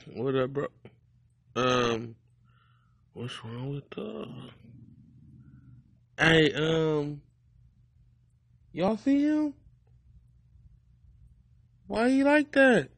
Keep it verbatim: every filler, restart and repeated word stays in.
What up, bro? Um, what's wrong with the? Hey, um, y'all see him? Why he like that?